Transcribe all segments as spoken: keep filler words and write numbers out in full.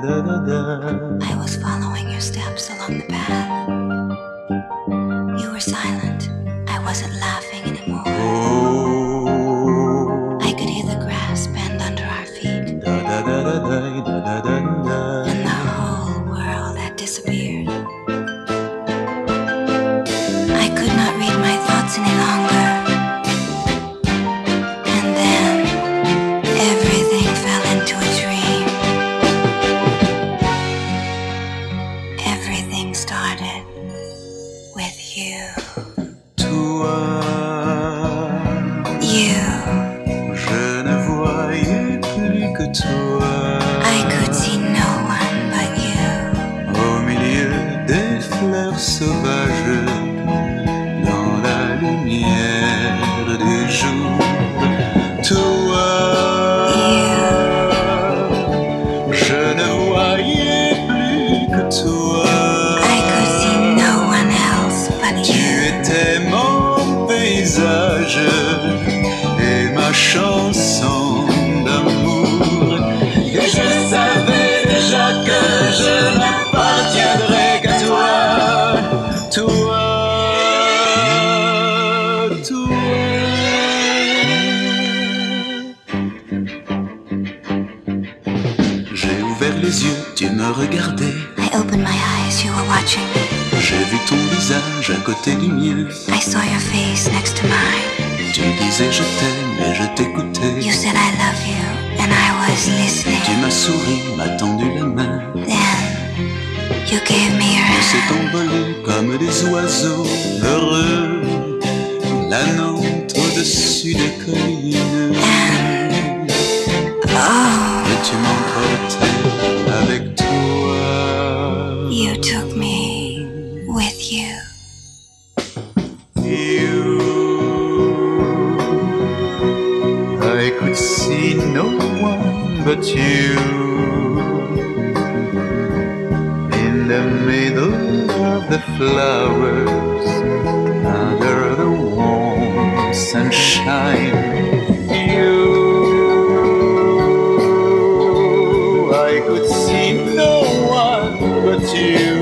I was following your steps along the path. You were silent. I wasn't laughing anymore. I could hear the grass bend under our feet. And the whole world had disappeared. I could not read my thoughts any longer. And then everything fell into a dream. Everything started with you. Toi, You. je ne voyais plus que toi. I could see no one but you. Au milieu des fleurs sauvages, dans la lumière du jour. Toi, je ne voyais plus que toi. I could see no one else but Tu you. étais mon paysage et ma chanson d'amour. Et je savais déjà que je n'appartiendrais qu'à toi. Toi, toi. J'ai ouvert les yeux, tu me regardais. I opened my eyes, you were watching me. J'ai vu ton visage à côté du mien. I saw your face next to mine. Tu disais je t'aime et je t'écoutais. You said I love you, and I was listening. Tu m'as souri, m'as tendu la main. Then you gave me your On s'est hand. envolé comme des oiseaux heureux, la nôtre au-dessus des collines. And oh, Et tu m'emportais avec toi. you took me with you. You, I could see no one but you. In the middle of the flowers, under the warm sunshine. You, I could see no one but you.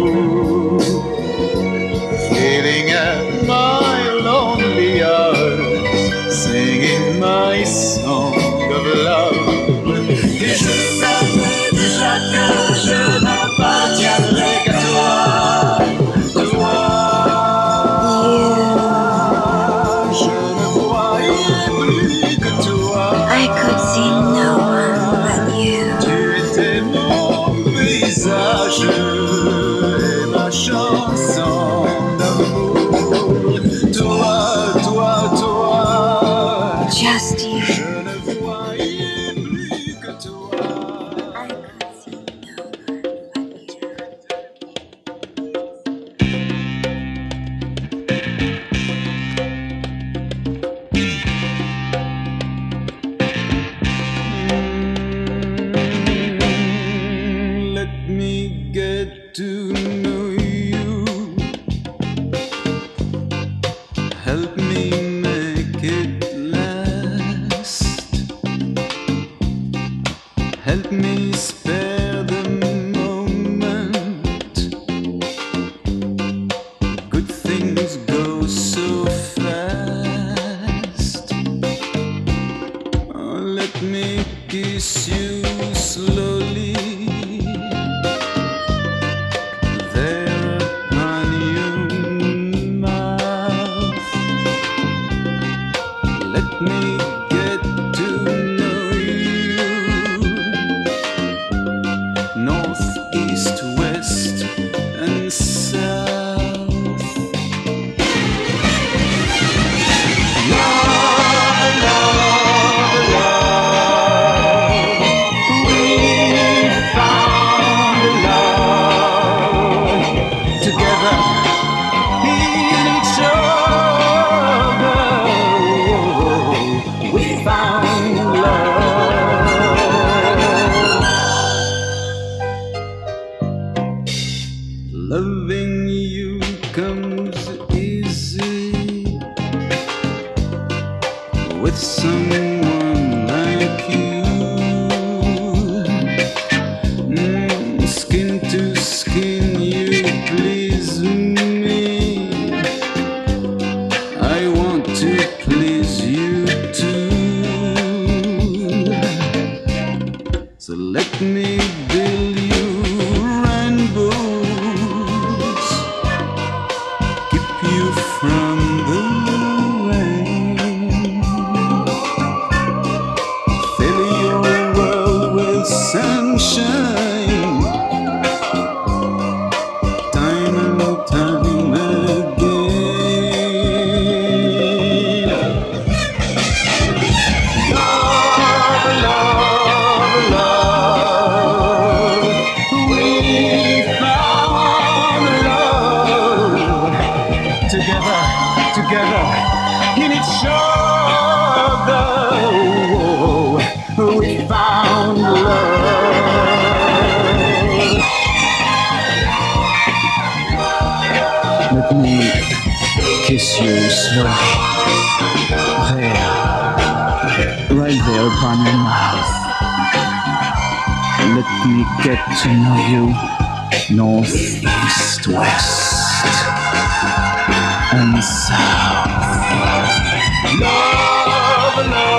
Feeling at my lonely arms, singing my song of love. Et je savais déjà que je n'appartiendrais qu'à toi. Toi, je ne voyais plus que toi. I could see no one but you. Tu étais mon paysage et ma chanson d'amour. Toi, toi, toi, Just you. je ne voyais plus que toi. I could see no one but you. Let me get to know you. Help me make it last. Help me spare the moment. Good things go so fast. Oh, let me kiss you slowly. There upon your mouth. Let me get to know you. North, east, west, and south. Love, love, love. We found love together in each other. We found love. Loving you comes easy with someone like you. Mm. slowly. There, right there upon your mouth. Let me get to know you. North, east, west, and south. Love, love.